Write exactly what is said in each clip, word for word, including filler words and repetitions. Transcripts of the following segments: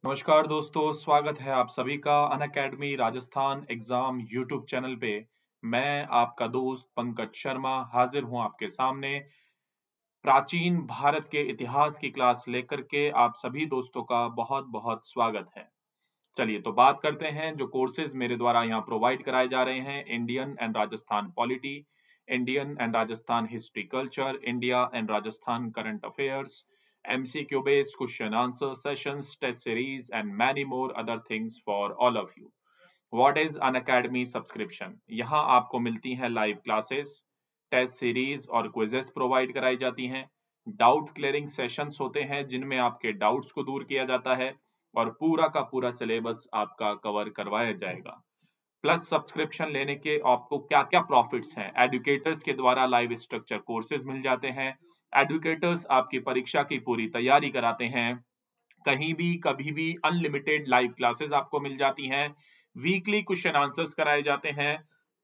नमस्कार दोस्तों, स्वागत है आप सभी का Unacademy Rajasthan exam YouTube channel पे। मैं आपका दोस्त पंकज शर्मा हाजिर हूं आपके सामने प्राचीन भारत के इतिहास की क्लास लेकर के। आप सभी दोस्तों का बहुत बहुत स्वागत है। चलिए तो बात करते हैं जो कोर्सेज मेरे द्वारा यहाँ प्रोवाइड कराए जा रहे हैं। Indian and Rajasthan polity, Indian and Rajasthan history culture, India and Rajasthan current affairs, MCQ based question answer sessions, test series and many more other things for all of you. What is Unacademy subscription? यहाँ आपको मिलती हैं live classes, test series और quizzes provide कराई जाती हैं। Doubt clearing sessions होते हैं जिनमें आपके डाउट्स को दूर किया जाता है और पूरा का पूरा सिलेबस आपका कवर करवाया जाएगा। प्लस सब्सक्रिप्शन लेने के आपको क्या क्या प्रॉफिट्स हैं? एडुकेटर्स के द्वारा लाइव स्ट्रक्चर कोर्सेज मिल जाते हैं। एडुकेटर्स आपकी परीक्षा की पूरी तैयारी कराते हैं। कहीं भी कभी भी अनलिमिटेड लाइव क्लासेस आपको मिल जाती हैं। वीकली क्वेश्चन आंसर्स कराए जाते हैं।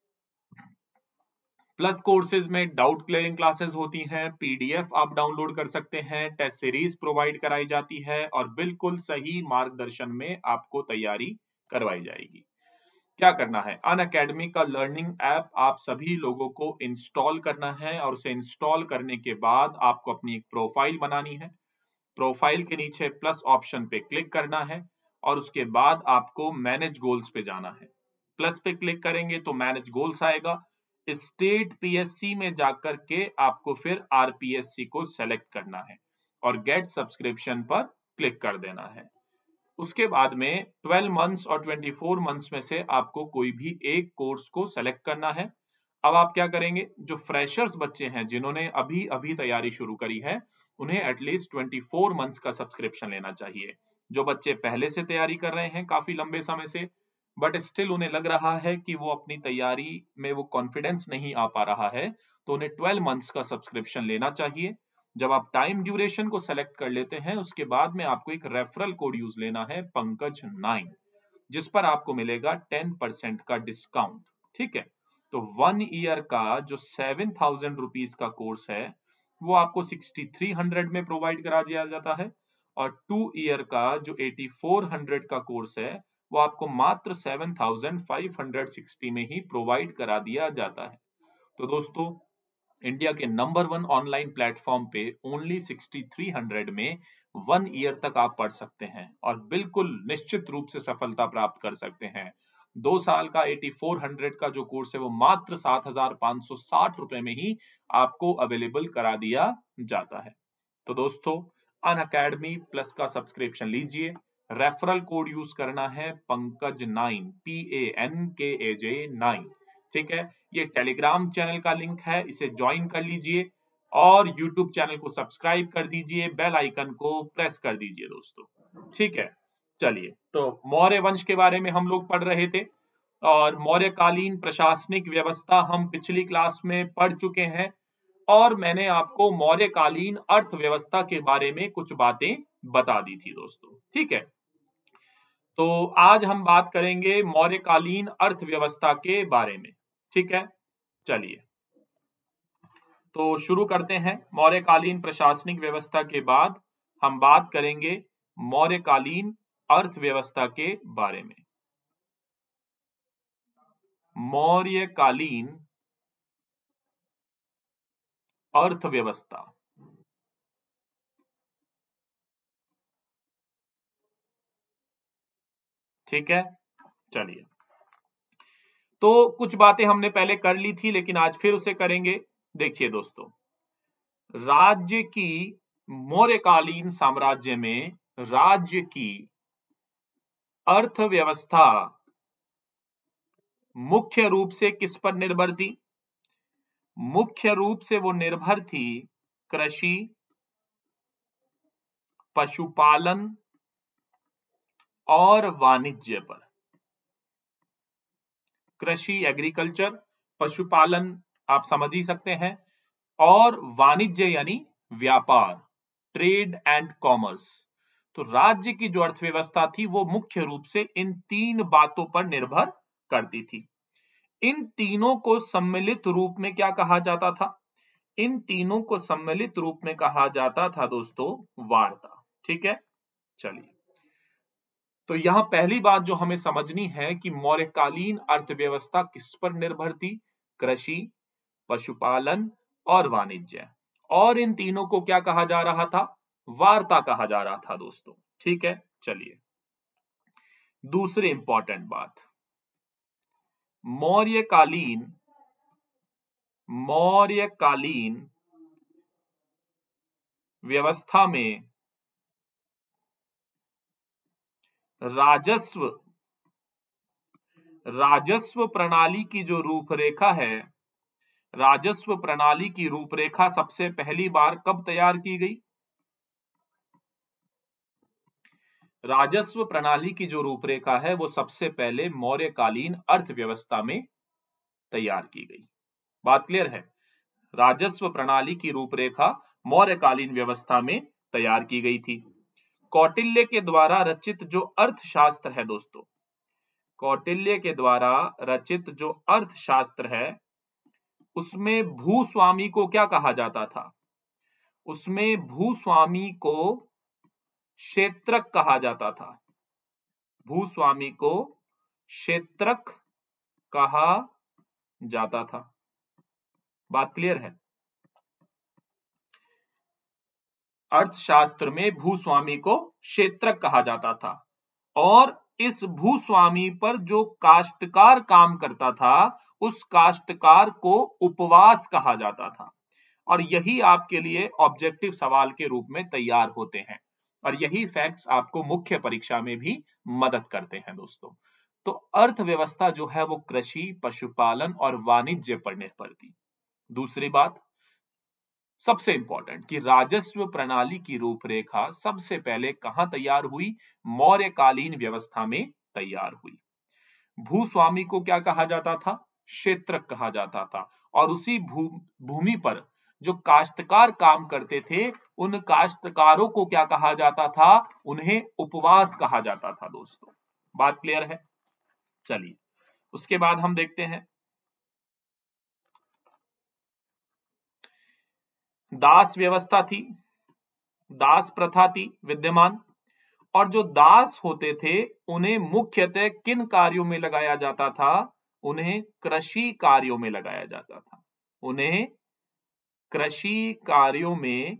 प्लस कोर्सेज में डाउट क्लियरिंग क्लासेस होती हैं, पीडीएफ आप डाउनलोड कर सकते हैं, टेस्ट सीरीज प्रोवाइड कराई जाती है और बिल्कुल सही मार्गदर्शन में आपको तैयारी करवाई जाएगी। क्या करना है? अन अकेडमी का लर्निंग ऐप आप सभी लोगों को इंस्टॉल करना है और उसे इंस्टॉल करने के बाद आपको अपनी एक प्रोफाइल बनानी है। प्रोफाइल के नीचे प्लस ऑप्शन पे क्लिक करना है और उसके बाद आपको मैनेज गोल्स पे जाना है। प्लस पे क्लिक करेंगे तो मैनेज गोल्स आएगा। स्टेट पीएससी में जाकर के आपको फिर आरपीएससी को सेलेक्ट करना है और गेट सब्सक्रिप्शन पर क्लिक कर देना है। उसके बाद में ट्वेल्व मंथ्स और ट्वेंटी फोर मंथ्स में से आपको कोई भी एक कोर्स को सेलेक्ट करना है। अब आप क्या करेंगे? जो फ्रेशर्स बच्चे हैं जिन्होंने अभी अभी तैयारी शुरू करी है उन्हें एटलीस्ट ट्वेंटी फोर मंथ्स का सब्सक्रिप्शन लेना चाहिए। जो बच्चे पहले से तैयारी कर रहे हैं काफी लंबे समय से बट स्टिल उन्हें लग रहा है कि वो अपनी तैयारी में वो कॉन्फिडेंस नहीं आ पा रहा है तो उन्हें ट्वेल्व मंथ्स का सब्सक्रिप्शन लेना चाहिए। जब आप टाइम ड्यूरेशन को सेलेक्ट कर लेते हैं उसके बाद में आपको एक रेफरल कोड यूज लेना है पंकज नाइन, जिस पर आपको मिलेगा टेन परसेंट का डिस्काउंट। ठीक है, तो वन ईयर का जो सेवन थाउजेंड रुपीज का कोर्स है वो आपको सिक्सटी थ्री हंड्रेड में प्रोवाइड करा दिया जाता है और टू ईयर का जो एटी फोर हंड्रेड का कोर्स है वो आपको मात्र seven thousand five hundred sixty में ही प्रोवाइड करा दिया जाता है। तो दोस्तों, इंडिया के नंबर वन ऑनलाइन प्लेटफॉर्म पे ओनली सिक्सटी थ्री हंड्रेड में वन ईयर तक आप पढ़ सकते हैं और बिल्कुल निश्चित रूप से सफलता प्राप्त कर सकते हैं। दो साल का एटी फोर हंड्रेड का जो कोर्स है वो मात्र सात हजार पांच सौ साठ रुपए में ही आपको अवेलेबल करा दिया जाता है। तो दोस्तों, अन अकेडमी प्लस का सब्सक्रिप्शन लीजिए। रेफरल कोड यूज करना है Pankaj nine, P A N K A J nine. ठीक है, ये टेलीग्राम चैनल का लिंक है, इसे ज्वाइन कर लीजिए और यूट्यूब चैनल को सब्सक्राइब कर दीजिए, बेल आइकन को प्रेस कर दीजिए दोस्तों। ठीक है, चलिए तो मौर्य वंश के बारे में हम लोग पढ़ रहे थे और मौर्यकालीन प्रशासनिक व्यवस्था हम पिछली क्लास में पढ़ चुके हैं और मैंने आपको मौर्यकालीन अर्थव्यवस्था के बारे में कुछ बातें बता दी थी दोस्तों। ठीक है, तो आज हम बात करेंगे मौर्यकालीन अर्थव्यवस्था के बारे में। ठीक है, चलिए तो शुरू करते हैं। मौर्यकालीन प्रशासनिक व्यवस्था के बाद हम बात करेंगे मौर्यकालीन अर्थव्यवस्था के बारे में। मौर्यकालीन अर्थव्यवस्था, ठीक है, चलिए तो कुछ बातें हमने पहले कर ली थी लेकिन आज फिर उसे करेंगे। देखिए दोस्तों, राज्य की मौर्यकालीन साम्राज्य में राज्य की अर्थव्यवस्था मुख्य रूप से किस पर निर्भर थी? मुख्य रूप से वो निर्भर थी कृषि, पशुपालन और वाणिज्य पर। कृषि एग्रीकल्चर, पशुपालन आप समझ ही सकते हैं और वाणिज्य यानी व्यापार, ट्रेड एंड कॉमर्स। तो राज्य की जो अर्थव्यवस्था थी वो मुख्य रूप से इन तीन बातों पर निर्भर करती थी। इन तीनों को सम्मिलित रूप में क्या कहा जाता था? इन तीनों को सम्मिलित रूप में कहा जाता था दोस्तों वार्ता। ठीक है, चलिए तो यहां पहली बात जो हमें समझनी है कि मौर्यकालीन अर्थव्यवस्था किस पर निर्भर थी? कृषि, पशुपालन और वाणिज्य। और इन तीनों को क्या कहा जा रहा था? वार्ता कहा जा रहा था दोस्तों। ठीक है, चलिए दूसरी इंपॉर्टेंट बात, मौर्यकालीन मौर्यकालीन व्यवस्था में राजस्व राजस्व प्रणाली की जो रूपरेखा है, राजस्व प्रणाली की रूपरेखा सबसे पहली बार कब तैयार की गई? राजस्व प्रणाली की जो रूपरेखा है वो सबसे पहले मौर्यकालीन अर्थव्यवस्था में तैयार की गई। बात क्लियर है? राजस्व प्रणाली की रूपरेखा मौर्यकालीन व्यवस्था में तैयार की गई थी। कौटिल्य के द्वारा रचित जो अर्थशास्त्र है दोस्तों, कौटिल्य के द्वारा रचित जो अर्थशास्त्र है उसमें भूस्वामी को क्या कहा जाता था? उसमें भूस्वामी को क्षेत्रक कहा जाता था। भूस्वामी को क्षेत्रक कहा जाता था। बात क्लियर है? अर्थशास्त्र में भूस्वामी को क्षेत्रक कहा जाता था और इस भूस्वामी पर जो काश्तकार काम करता था उस काश्तकार को उपवास कहा जाता था। और यही आपके लिए ऑब्जेक्टिव सवाल के रूप में तैयार होते हैं और यही फैक्ट्स आपको मुख्य परीक्षा में भी मदद करते हैं दोस्तों। तो अर्थव्यवस्था जो है वो कृषि, पशुपालन और वाणिज्य पर निर्भर थी। दूसरी बात सबसे इंपॉर्टेंट कि राजस्व प्रणाली की रूपरेखा सबसे पहले कहां तैयार हुई? मौर्यकालीन व्यवस्था में तैयार हुई। भूस्वामी को क्या कहा जाता था? क्षेत्रक कहा जाता था और उसी भू भूमि पर जो काश्तकार काम करते थे उन काश्तकारों को क्या कहा जाता था? उन्हें उपवास कहा जाता था दोस्तों। बात क्लियर है? चलिए उसके बाद हम देखते हैं दास व्यवस्था थी, दास प्रथा थी विद्यमान और जो दास होते थे उन्हें मुख्यतः किन कार्यों में लगाया जाता था? उन्हें कृषि कार्यों में लगाया जाता था। उन्हें कृषि कार्यों में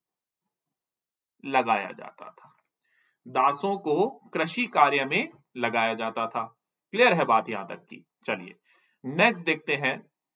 लगाया जाता था। दासों को कृषि कार्य में लगाया जाता था। क्लियर है बात यहां तक की? चलिए नेक्स्ट देखते हैं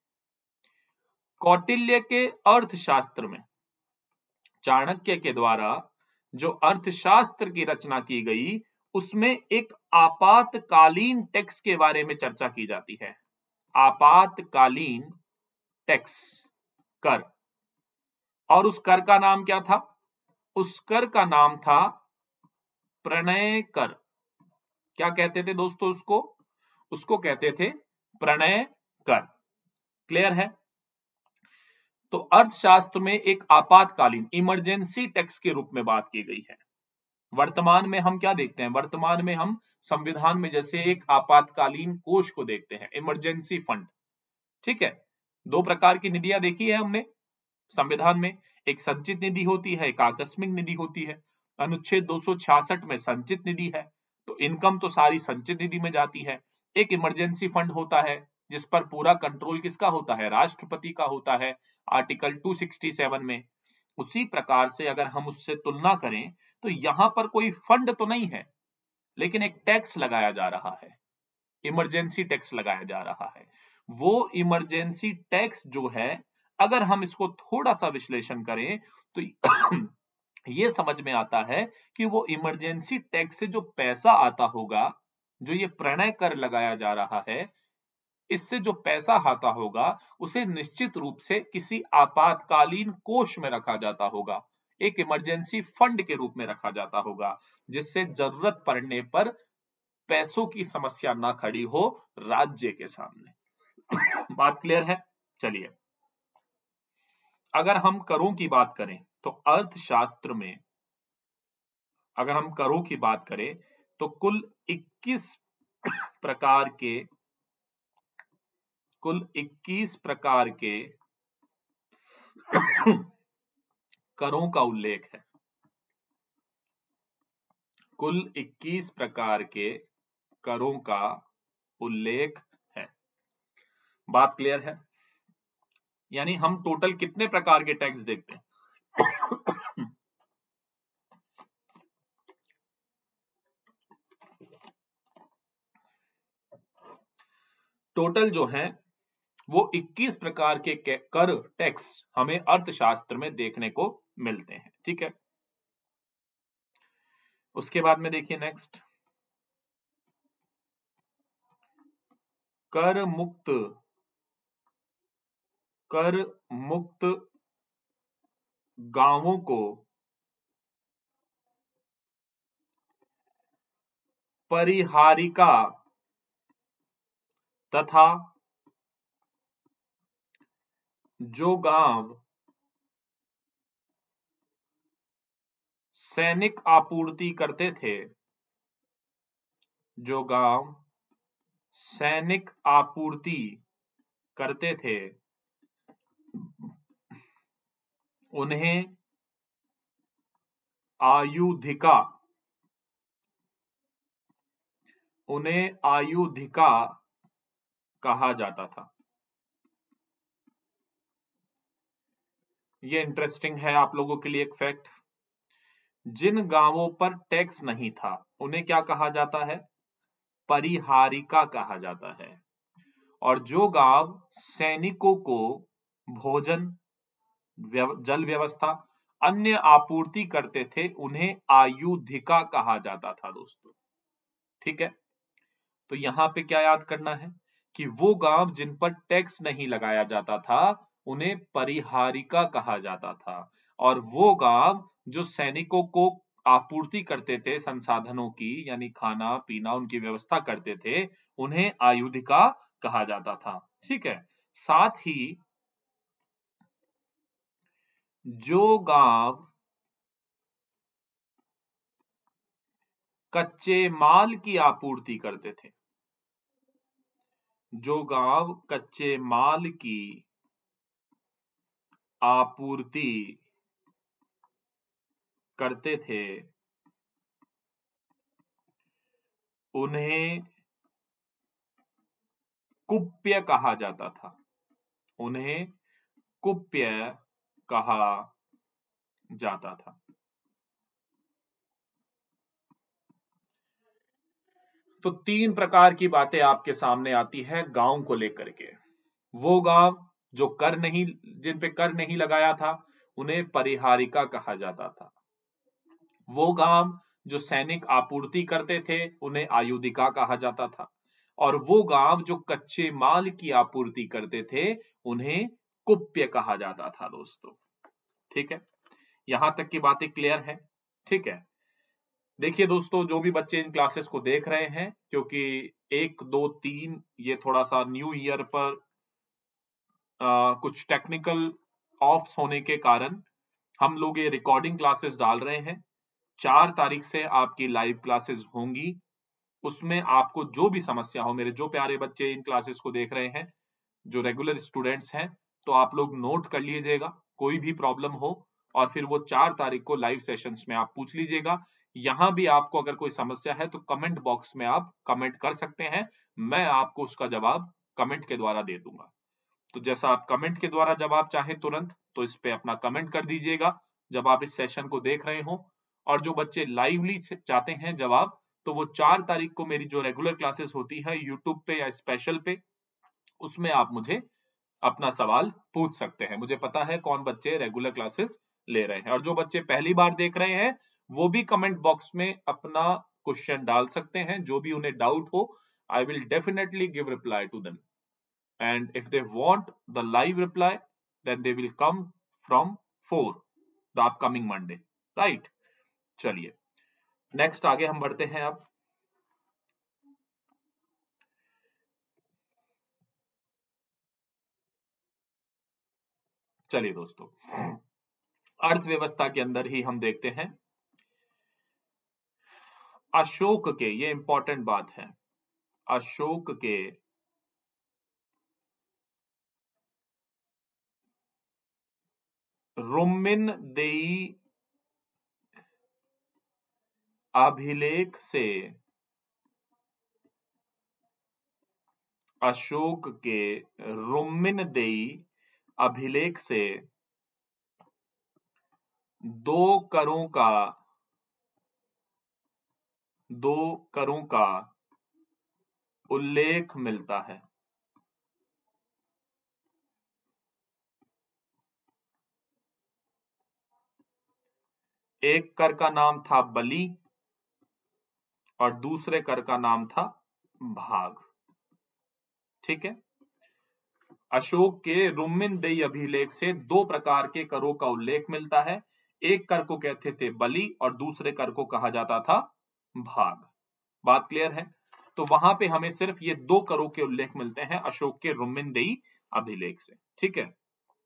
कौटिल्य के अर्थशास्त्र में चाणक्य के द्वारा जो अर्थशास्त्र की रचना की गई उसमें एक आपातकालीन टैक्स के बारे में चर्चा की जाती है। आपातकालीन टैक्स, कर। और उस कर का नाम क्या था? उस कर का नाम था प्रणय कर। क्या कहते थे दोस्तों उसको? उसको कहते थे प्रणय कर। क्लियर है? तो अर्थशास्त्र में एक आपातकालीन इमरजेंसी टैक्स के रूप में बात की गई है। वर्तमान में हम क्या देखते हैं? वर्तमान में हम संविधान में जैसे एक आपातकालीन कोष को देखते हैं, इमरजेंसी फंड। ठीक है, दो प्रकार की निधियां देखी है हमने संविधान में, एक संचित निधि होती है, एक आकस्मिक निधि होती है। अनुच्छेद दो सौ छियासठ में संचित निधि है तो इनकम तो सारी संचित निधि में जाती है। एक इमरजेंसी फंड होता है जिस पर पूरा कंट्रोल किसका होता है? राष्ट्रपति का होता है, आर्टिकल दो सौ सड़सठ में। उसी प्रकार से अगर हम उससे तुलना करें तो यहां पर कोई फंड तो नहीं है लेकिन एक टैक्स लगाया जा रहा है, इमरजेंसी टैक्स लगाया जा रहा है। वो इमरजेंसी टैक्स जो है अगर हम इसको थोड़ा सा विश्लेषण करें तो ये समझ में आता है कि वो इमरजेंसी टैक्स से जो पैसा आता होगा, जो ये प्रणय कर लगाया जा रहा है, इससे जो पैसा आता होगा उसे निश्चित रूप से किसी आपातकालीन कोष में रखा जाता होगा, एक इमरजेंसी फंड के रूप में रखा जाता होगा जिससे जरूरत पड़ने पर पैसों की समस्या ना खड़ी हो राज्य के सामने। बात क्लियर है? चलिए अगर हम करों की बात करें तो अर्थशास्त्र में अगर हम करों की बात करें तो कुल इक्कीस प्रकार के कुल इक्कीस प्रकार के करों का उल्लेख है। कुल इक्कीस प्रकार के करों का उल्लेख है। बात क्लियर है? यानी हम टोटल कितने प्रकार के टैक्स देखते हैं? टोटल जो है वो इक्कीस प्रकार के कर टैक्स हमें अर्थशास्त्र में देखने को मिलते हैं। ठीक है, उसके बाद में देखिए नेक्स्ट, कर मुक्त कर मुक्त गांवों को परिहारिका तथा जो गांव सैनिक आपूर्ति करते थे जो गांव सैनिक आपूर्ति करते थे उन्हें आयुधिका उन्हें आयुधिका कहा जाता था। ये इंटरेस्टिंग है आप लोगों के लिए एक फैक्ट। जिन गांवों पर टैक्स नहीं था उन्हें क्या कहा जाता है? परिहारिका कहा जाता है। और जो गांव सैनिकों को भोजन, व्यव, जल व्यवस्था, अन्य आपूर्ति करते थे उन्हें आयुधिका कहा जाता था दोस्तों। ठीक है, तो यहां पे क्या याद करना है कि वो गांव जिन पर टैक्स नहीं लगाया जाता था उन्हें परिहारिका कहा जाता था, और वो गांव जो सैनिकों को आपूर्ति करते थे संसाधनों की, यानी खाना पीना उनकी व्यवस्था करते थे, उन्हें आयुधिका कहा जाता था। ठीक है, साथ ही जो गांव कच्चे माल की आपूर्ति करते थे जो गांव कच्चे माल की आपूर्ति करते थे उन्हें कुप्य कहा जाता था उन्हें कुप्य कहा जाता था। तो तीन प्रकार की बातें आपके सामने आती है गांव को लेकर के। वो गांव जो कर नहीं जिन पे कर नहीं लगाया था उन्हें परिहारिका कहा जाता था। वो गांव जो सैनिक आपूर्ति करते थे उन्हें आयुधिका कहा जाता था। और वो गांव जो कच्चे माल की आपूर्ति करते थे उन्हें कुप्य कहा जाता था दोस्तों। ठीक है, यहां तक की बातें क्लियर है? ठीक है, देखिए दोस्तों, जो भी बच्चे इन क्लासेस को देख रहे हैं, क्योंकि एक दो तीन ये थोड़ा सा न्यू ईयर पर आ, कुछ टेक्निकल ऑफ्स होने के कारण हम लोग ये रिकॉर्डिंग क्लासेस डाल रहे हैं। चार तारीख से आपकी लाइव क्लासेस होंगी। उसमें आपको जो भी समस्या हो, मेरे जो प्यारे बच्चे इन क्लासेस को देख रहे हैं जो रेगुलर स्टूडेंट्स हैं, तो आप लोग नोट कर लीजिएगा कोई भी प्रॉब्लम हो, और फिर वो चार तारीख को लाइव सेशंस में आप पूछ लीजिएगा। यहां भी आपको अगर कोई समस्या है तो कमेंट बॉक्स में आप कमेंट कर सकते हैं, मैं आपको उसका जवाब कमेंट के द्वारा दे दूंगा। तो जैसा आप कमेंट के द्वारा जवाब चाहें तुरंत, तो इस पे अपना कमेंट कर दीजिएगा जब आप इस सेशन को देख रहे हो। और जो बच्चे लाइवली चाहते हैं जवाब, तो वो चार तारीख को मेरी जो रेगुलर क्लासेस होती है यूट्यूब पे या स्पेशल पे, उसमें आप मुझे अपना सवाल पूछ सकते हैं। मुझे पता है कौन बच्चे रेगुलर क्लासेस ले रहे हैं, और जो बच्चे पहली बार देख रहे हैं वो भी कमेंट बॉक्स में अपना क्वेश्चन डाल सकते हैं, जो भी उन्हें डाउट हो। I will definitely give reply to them, and if they want the live reply then they will come from four the upcoming Monday, right? चलिए नेक्स्ट आगे हम बढ़ते हैं। अब चलिए दोस्तों, अर्थव्यवस्था के अंदर ही हम देखते हैं अशोक के, ये इंपॉर्टेंट बात है, अशोक के रुम्मिन देई अभिलेख से अशोक के रुम्मिनदेई अभिलेख से दो करों का दो करों का उल्लेख मिलता है। एक कर का नाम था बलि और दूसरे कर का नाम था भाग। ठीक है, अशोक के रुम्मिनदेई अभिलेख से दो प्रकार के करों का उल्लेख मिलता है। एक कर को कहते थे बलि और दूसरे कर को कहा जाता था भाग। बात क्लियर है? तो वहां पे हमें सिर्फ ये दो करों के उल्लेख मिलते हैं अशोक के रुम्मिनदेई अभिलेख से। ठीक है,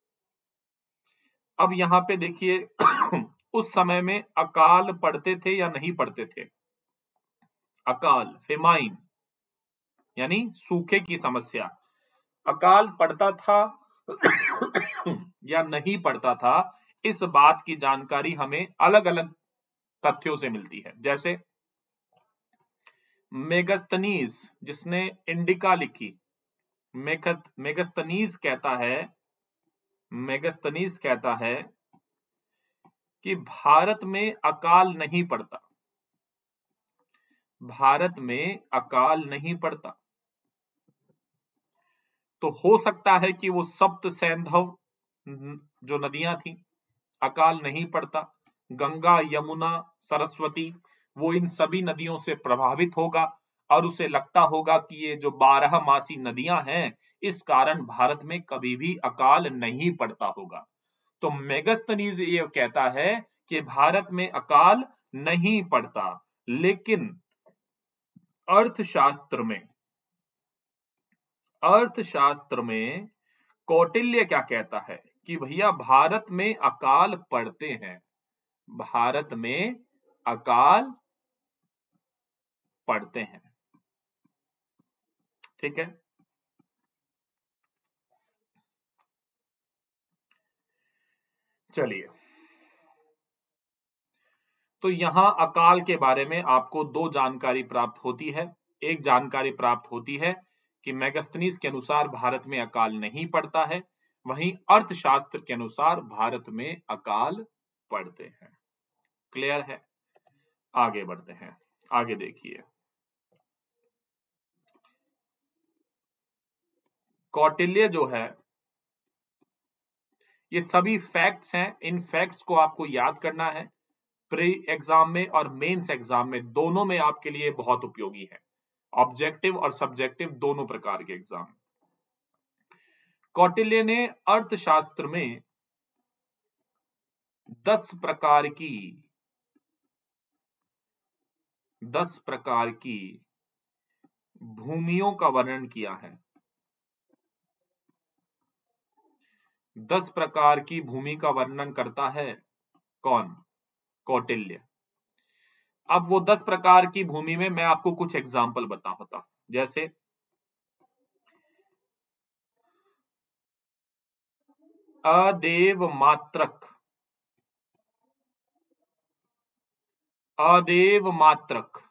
अब यहां पे देखिए उस समय में अकाल पढ़ते थे या नहीं पढ़ते थे? अकाल, फेमाइन, यानी सूखे की समस्या, अकाल पड़ता था या नहीं पड़ता था, इस बात की जानकारी हमें अलग अलग तथ्यों से मिलती है। जैसे मेगस्थनीज जिसने इंडिका लिखी, मेगस्थनीज कहता है मेगस्थनीज कहता है कि भारत में अकाल नहीं पड़ता, भारत में अकाल नहीं पड़ता। तो हो सकता है कि वो सप्त सैंधव जो नदियां थी, अकाल नहीं पड़ता, गंगा, यमुना, सरस्वती, वो इन सभी नदियों से प्रभावित होगा और उसे लगता होगा कि ये जो बारह मासी नदियां हैं, इस कारण भारत में कभी भी अकाल नहीं पड़ता होगा। तो मेगस्थनीज ये कहता है कि भारत में अकाल नहीं पड़ता, लेकिन अर्थशास्त्र में अर्थशास्त्र में कौटिल्य क्या कहता है कि भैया भारत में अकाल पड़ते हैं, भारत में अकाल पड़ते हैं। ठीक है, चलिए, तो यहां अकाल के बारे में आपको दो जानकारी प्राप्त होती है। एक जानकारी प्राप्त होती है कि मेगस्थनीज के अनुसार भारत में अकाल नहीं पड़ता है, वहीं अर्थशास्त्र के अनुसार भारत में अकाल पड़ते हैं। क्लियर है? आगे बढ़ते हैं, आगे देखिए, कौटिल्य जो है, ये सभी फैक्ट्स हैं, इन फैक्ट्स को आपको याद करना है। प्री एग्जाम में और मेंस एग्जाम में दोनों में आपके लिए बहुत उपयोगी है, ऑब्जेक्टिव और सब्जेक्टिव दोनों प्रकार के एग्जाम। कौटिल्य ने अर्थशास्त्र में दस प्रकार की दस प्रकार की भूमियों का वर्णन किया है। दस प्रकार की भूमि का वर्णन करता है कौन? कौटिल्य। अब वो दस प्रकार की भूमि में मैं आपको कुछ एग्जाम्पल बता होता, जैसे अदेव मात्रक, अदेव मात्रक,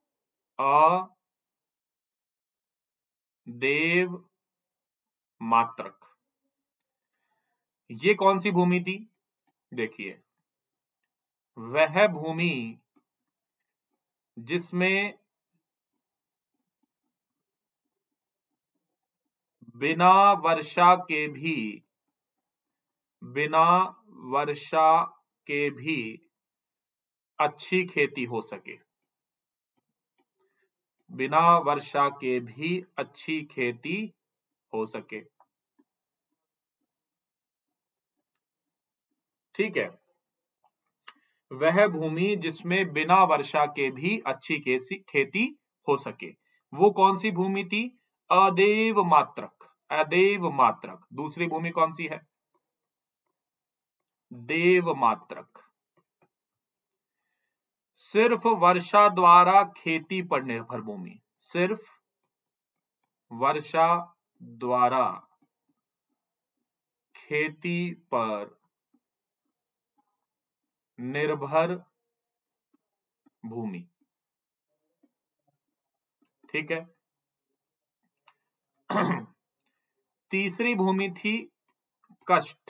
अदेव मात्रक, ये कौन सी भूमि थी? देखिए, वह भूमि जिसमें बिना वर्षा के भी बिना वर्षा के भी अच्छी खेती हो सके, बिना वर्षा के भी अच्छी खेती हो सके। ठीक है, वह भूमि जिसमें बिना वर्षा के भी अच्छी खेती हो सके, वो कौन सी भूमि थी? अदेव मात्रक, अदेव मात्रक। दूसरी भूमि कौन सी है? देव मात्रक। सिर्फ वर्षा द्वारा खेती पर निर्भर भूमि, सिर्फ वर्षा द्वारा खेती पर निर्भर भूमि। ठीक है। तीसरी भूमि थी कष्ट,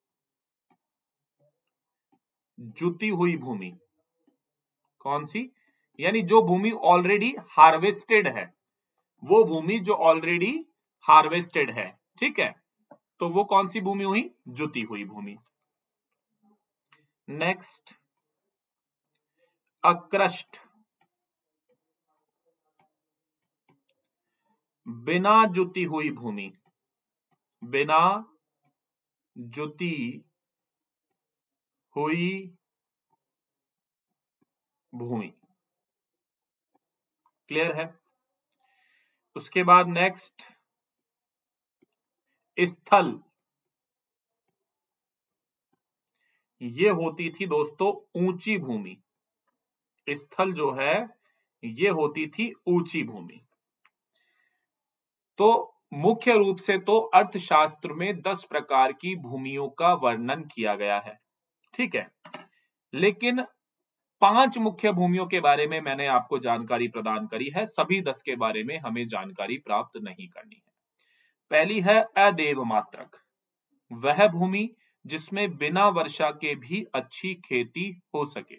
जुती हुई भूमि। कौन सी? यानी जो भूमि ऑलरेडी हार्वेस्टेड है, वो भूमि जो ऑलरेडी हार्वेस्टेड है, ठीक है, तो वो कौन सी भूमि हुई? जुती हुई भूमि। नेक्स्ट, अक्रस्ट, बिना जुती हुई भूमि, बिना जुती हुई भूमि। क्लियर है? उसके बाद नेक्स्ट, स्थल, ये होती थी दोस्तों ऊंची भूमि। स्थल जो है ये होती थी ऊंची भूमि। तो मुख्य रूप से तो अर्थशास्त्र में दस प्रकार की भूमियों का वर्णन किया गया है, ठीक है, लेकिन पांच मुख्य भूमियों के बारे में मैंने आपको जानकारी प्रदान करी है, सभी दस के बारे में हमें जानकारी प्राप्त नहीं करनी है। पहली है अदेव मात्रक, वह भूमि जिसमें बिना वर्षा के भी अच्छी खेती हो सके।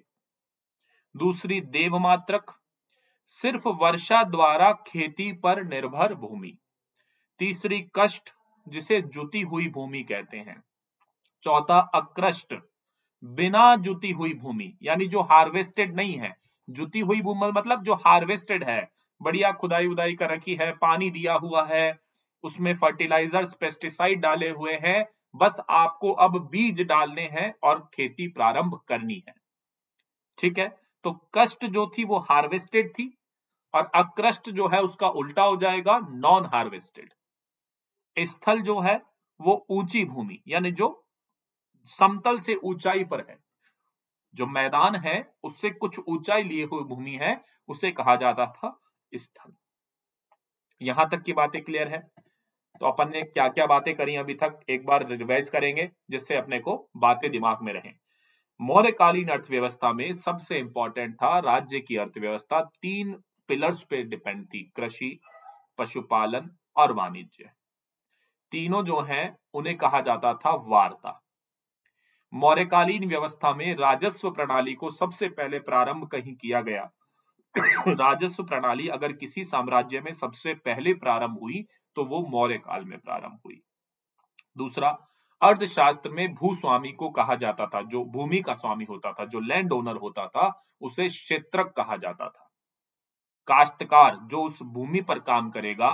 दूसरी देवमात्रक, सिर्फ वर्षा द्वारा खेती पर निर्भर भूमि। तीसरी कष्ट, जिसे जुती हुई भूमि कहते हैं। चौथा अक्रस्ट, बिना जुती हुई भूमि, यानी जो हार्वेस्टेड नहीं है। जुती हुई भूमि मतलब जो हार्वेस्टेड है, बढ़िया खुदाई उदाई कर रखी है, पानी दिया हुआ है, उसमें फर्टिलाइजर्स पेस्टिसाइड डाले हुए हैं, बस आपको अब बीज डालने हैं और खेती प्रारंभ करनी है, ठीक है। तो कष्ट जो थी वो हार्वेस्टेड थी, और अक्रस्ट जो है उसका उल्टा हो जाएगा, नॉन हार्वेस्टेड। स्थल जो है वो ऊंची भूमि, यानी जो समतल से ऊंचाई पर है, जो मैदान है उससे कुछ ऊंचाई लिए हुई भूमि है, उसे कहा जाता था स्थल। यहां तक की बातें क्लियर है? तो अपन ने क्या क्या बातें करी अभी तक, एक बार रिवाइज करेंगे जिससे अपने को बातें दिमाग में रहें। मौर्यकालीन अर्थव्यवस्था में सबसे इंपॉर्टेंट था राज्य की अर्थव्यवस्था तीन पिलर्स पे डिपेंड थी, कृषि, पशुपालन और वाणिज्य। तीनों जो हैं उन्हें कहा जाता था वार्ता। मौर्यकालीन व्यवस्था में राजस्व प्रणाली को सबसे पहले प्रारंभ कहीं किया गया। राजस्व प्रणाली अगर किसी साम्राज्य में सबसे पहले प्रारंभ हुई तो वो मौर्य काल में प्रारंभ हुई। दूसरा, अर्थशास्त्र में भूस्वामी को कहा जाता था, जो भूमि का स्वामी होता था, जो लैंड ओनर होता था, उसे क्षेत्रक कहा जाता था। काश्तकार जो उस भूमि पर काम करेगा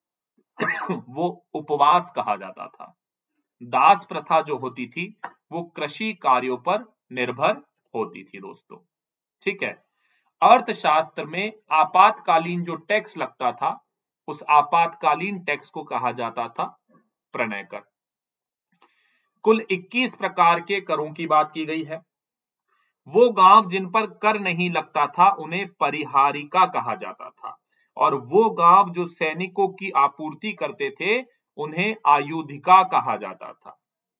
वो उपवास कहा जाता था। दास प्रथा जो होती थी वो कृषि कार्यों पर निर्भर होती थी दोस्तों, ठीक है। अर्थशास्त्र में आपातकालीन जो टैक्स लगता था, उस आपातकालीन टैक्स को कहा जाता था प्रणय कर। कुल इक्कीस प्रकार के करों की बात की गई है। वो गांव जिन पर कर नहीं लगता था उन्हें परिहारिका कहा जाता था, और वो गांव जो सैनिकों की आपूर्ति करते थे उन्हें आयुधिका कहा जाता था।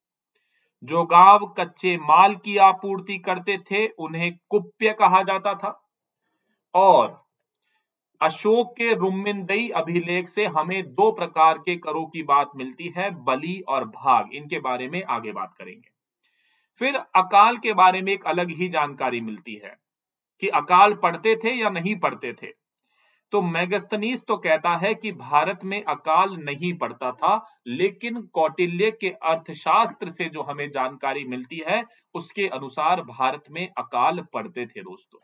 जो गांव कच्चे माल की आपूर्ति करते थे उन्हें कुप्य कहा जाता था। और अशोक के रुम्मिनदई अभिलेख से हमें दो प्रकार के करों की बात मिलती है, बलि और भाग। इनके बारे में आगे बात करेंगे। फिर अकाल के बारे में एक अलग ही जानकारी मिलती है कि अकाल पड़ते थे या नहीं पड़ते थे। तो मेगस्थनीज तो कहता है कि भारत में अकाल नहीं पड़ता था, लेकिन कौटिल्य के अर्थशास्त्र से जो हमें जानकारी मिलती है उसके अनुसार भारत में अकाल पड़ते थे दोस्तों।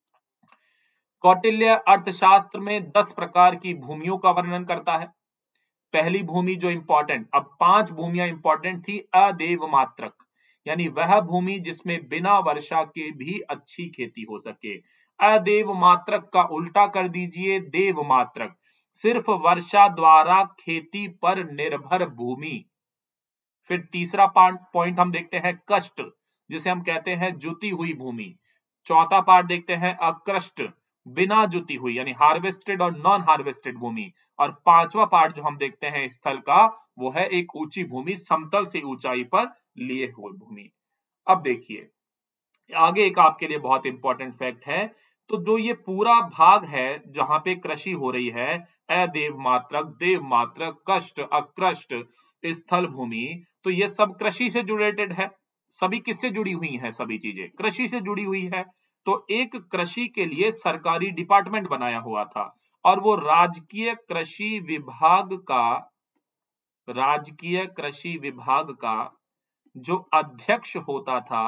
कौटिल्य अर्थशास्त्र में दस प्रकार की भूमियों का वर्णन करता है। पहली भूमि जो इंपॉर्टेंट, अब पांच भूमियां इंपॉर्टेंट थी, अदेव मात्रक, यानी वह भूमि जिसमें बिना वर्षा के भी अच्छी खेती हो सके। अदेव मात्रक का उल्टा कर दीजिए देव मात्रक, सिर्फ वर्षा द्वारा खेती पर निर्भर भूमि। फिर तीसरा पॉइंट हम देखते हैं कष्ट, जिसे हम कहते हैं जुती हुई भूमि। चौथा पार्ट देखते हैं अक्रस्ट, बिना जुती हुई यानी हार्वेस्टेड और नॉन हार्वेस्टेड भूमि। और पांचवा पार्ट जो हम देखते हैं स्थल का, वो है एक ऊंची भूमि, समतल से ऊंचाई पर लिए हुए भूमि। अब देखिए आगे एक आपके लिए बहुत इंपॉर्टेंट फैक्ट है, तो जो ये पूरा भाग है जहां पे कृषि हो रही है, अदेव मात्रक, देव मात्रक, कष्ट, अकृष्ट, स्थल भूमि, तो ये सब कृषि से रिलेटेड है। सभी किससे जुड़ी हुई हैं? सभी चीजें कृषि से जुड़ी हुई है। तो एक कृषि के लिए सरकारी डिपार्टमेंट बनाया हुआ था और वो राजकीय कृषि विभाग का राजकीय कृषि विभाग का जो अध्यक्ष होता था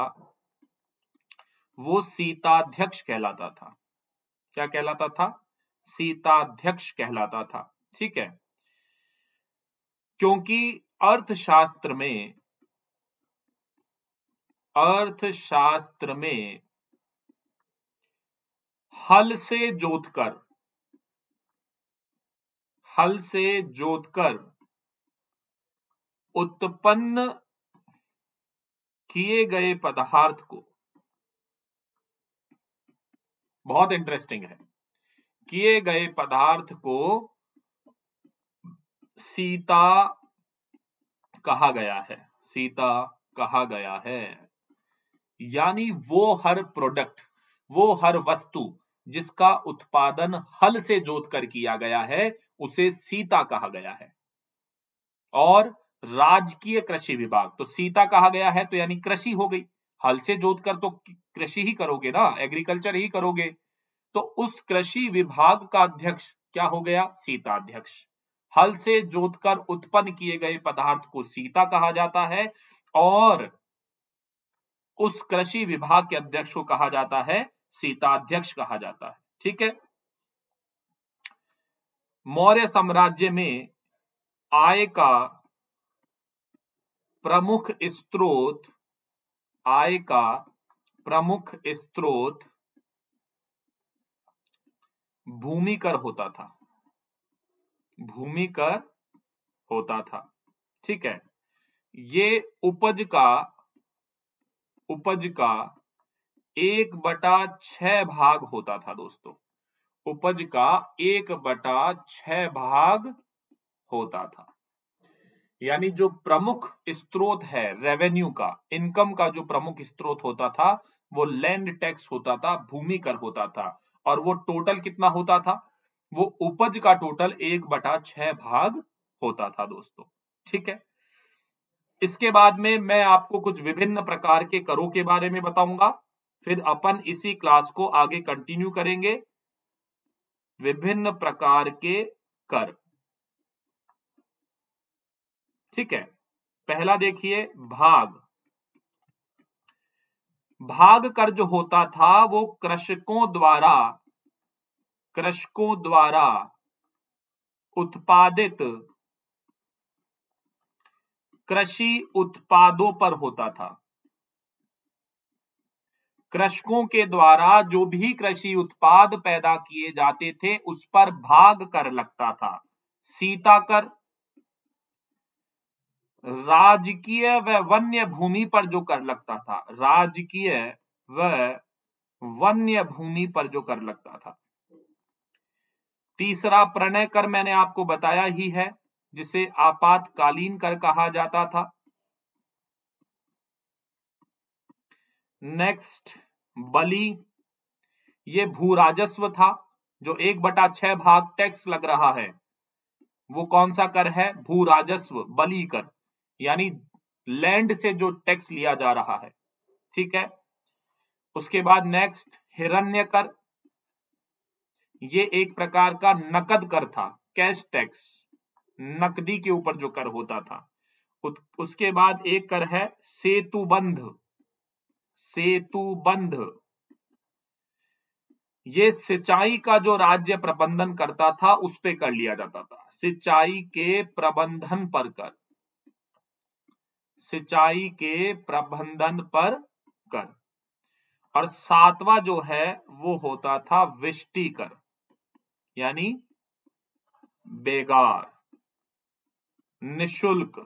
वो सीताध्यक्ष कहलाता था। क्या कहलाता था? सीताध्यक्ष कहलाता था। ठीक है, क्योंकि अर्थशास्त्र में अर्थशास्त्र में हल से जोतकर हल से जोतकर उत्पन्न किए गए पदार्थ को, बहुत इंटरेस्टिंग है, किए गए पदार्थ को सीता कहा गया है। सीता कहा गया है। यानी वो हर प्रोडक्ट, वो हर वस्तु जिसका उत्पादन हल से जोतकर किया गया है उसे सीता कहा गया है। और राजकीय कृषि विभाग, तो सीता कहा गया है तो यानी कृषि हो गई। हल से जोतकर तो कृषि ही करोगे ना, एग्रीकल्चर ही करोगे। तो उस कृषि विभाग का अध्यक्ष क्या हो गया? सीता अध्यक्ष। हल से जोतकर उत्पन्न किए गए पदार्थ को सीता कहा जाता है और उस कृषि विभाग के अध्यक्ष को कहा जाता है सीताध्यक्ष कहा जाता है। ठीक है। मौर्य साम्राज्य में आय का प्रमुख स्रोत आय का प्रमुख स्रोत भूमि कर होता था। भूमि कर होता था। ठीक है। ये उपज का उपज का एक बटा छह भाग होता था दोस्तों। उपज का एक बटा छह भाग होता था। यानी जो प्रमुख स्रोत है रेवेन्यू का, इनकम का जो प्रमुख स्रोत होता था वो लैंड टैक्स होता था, भूमि कर होता था। और वो टोटल कितना होता था? वो उपज का टोटल एक बटा छह भाग होता था दोस्तों। ठीक है। इसके बाद में मैं आपको कुछ विभिन्न प्रकार के करों के बारे में बताऊंगा, फिर अपन इसी क्लास को आगे कंटिन्यू करेंगे। विभिन्न प्रकार के कर। ठीक है। पहला देखिए भाग। भाग कर जो होता था वो कृषकों द्वारा कृषकों द्वारा उत्पादित कृषि उत्पादों पर होता था। कृषकों के द्वारा जो भी कृषि उत्पाद पैदा किए जाते थे उस पर भाग कर लगता था। सीता कर। राजकीय व वन्य भूमि पर जो कर लगता था, राजकीय व वन्य भूमि पर जो कर लगता था। तीसरा प्रणय कर मैंने आपको बताया ही है, जिसे आपातकालीन कर कहा जाता था। नेक्स्ट बलि। ये भू राजस्व था, जो एक बटा छह भाग टैक्स लग रहा है वो कौन सा कर है? भू राजस्व, बलि कर, यानी लैंड से जो टैक्स लिया जा रहा है। ठीक है। उसके बाद नेक्स्ट हिरण्य कर। ये एक प्रकार का नकद कर था, कैश टैक्स, नकदी के ऊपर जो कर होता था। उसके बाद एक कर है सेतुबंध। सेतुबंध ये सिंचाई का जो राज्य प्रबंधन करता था उस पे कर लिया जाता था। सिंचाई के प्रबंधन पर कर। सिंचाई के प्रबंधन पर कर। और सातवां जो है वो होता था विष्टि कर, यानी बेगार, निशुल्क।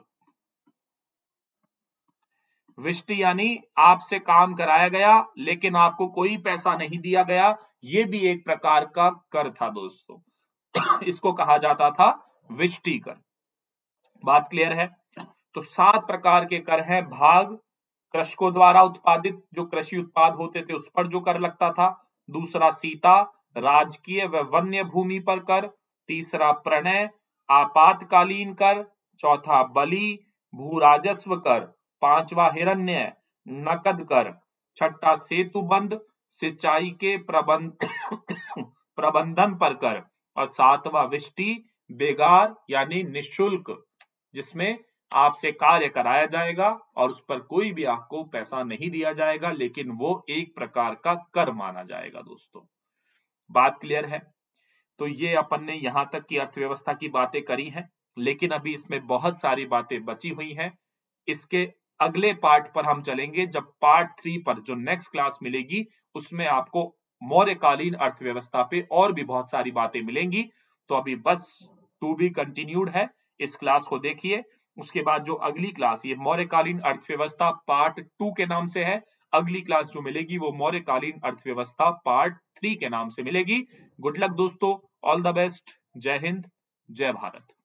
विष्टि यानी आपसे काम कराया गया लेकिन आपको कोई पैसा नहीं दिया गया, ये भी एक प्रकार का कर था दोस्तों। इसको कहा जाता था विष्टि कर। बात क्लियर है? तो सात प्रकार के कर हैं। भाग, कृषकों द्वारा उत्पादित जो कृषि उत्पाद होते थे उस पर जो कर लगता था। दूसरा सीता, राजकीय व वन्य भूमि पर कर, तीसरा प्रणय, आपातकालीन कर, चौथा बलि, भू राजस्व कर, पांचवा हिरण्य, नकद कर, छठा सेतुबंध, सिंचाई के प्रबंध प्रबंधन पर कर, और सातवां विष्टि, बेगार यानी निशुल्क, जिसमें आपसे कार्य कराया जाएगा और उस पर कोई भी आपको पैसा नहीं दिया जाएगा, लेकिन वो एक प्रकार का कर माना जाएगा। दोस्तों बात क्लियर है? तो ये अपन ने यहां तक की अर्थव्यवस्था की बातें करी हैं, लेकिन अभी इसमें बहुत सारी बातें बची हुई हैं। इसके अगले पार्ट पर हम चलेंगे, जब पार्ट थ्री पर जो नेक्स्ट क्लास मिलेगी उसमें आपको मौर्यकालीन अर्थव्यवस्था पे और भी बहुत सारी बातें मिलेंगी। तो अभी बस टू बी कंटिन्यूड है, इस क्लास को देखिए। उसके बाद जो अगली क्लास, ये मौर्यकालीन अर्थव्यवस्था पार्ट टू के नाम से है, अगली क्लास जो मिलेगी वो मौर्यकालीन अर्थव्यवस्था पार्ट थ्री के नाम से मिलेगी। गुड लक दोस्तों, ऑल द बेस्ट, जय हिंद, जय भारत।